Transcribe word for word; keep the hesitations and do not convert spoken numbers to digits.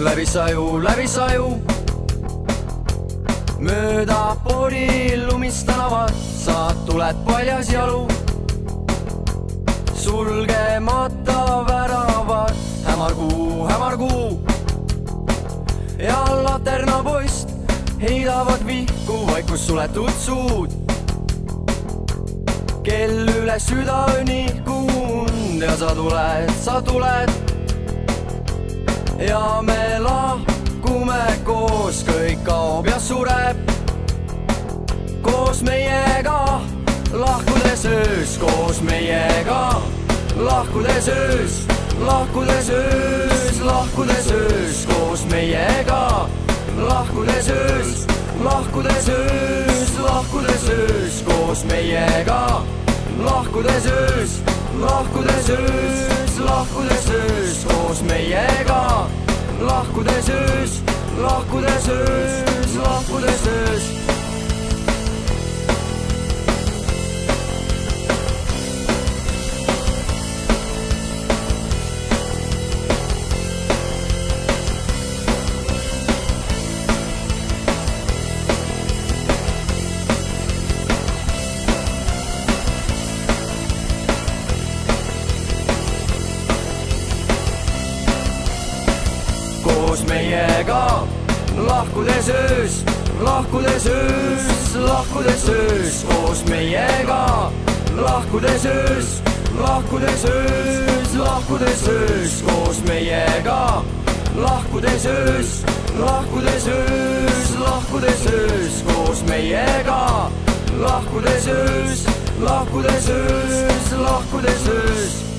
läbi saju, läbi saju. mööda pori lumist tänavat sa tuled paljas jalu. sulgemata väravad, hämar kuu, hämar kuu. ja laternapoist heidavad vihku vaikus suletud suud. kell üle südaööni kuund ja sa tuled, sa tuled. ja me lahkume koos, kõik kaob ja sureb. koos meiega lahkudes öös, koos meiega lahkudes öös, lahkudes öös, lahkudes öös, koos meiega lahkudes öös, lahkudes öös, lahkudes öös, koos meiega lahkudes öös, lahkudes öös, lahkudes öös, koos meiega lahkudes öös, lahkudes öös, lahkudes öös. koos meiega lahkudes öös, lahkudes öös, lahkudes öös, koos meiega lahkudes öös, lahkudes öös, lahkudes öös, koos meiega lahkudes öös, lahkudes öös, lahkudes öös, koos meiega lahkudes öös, lahkudes öös, lahkudes öös.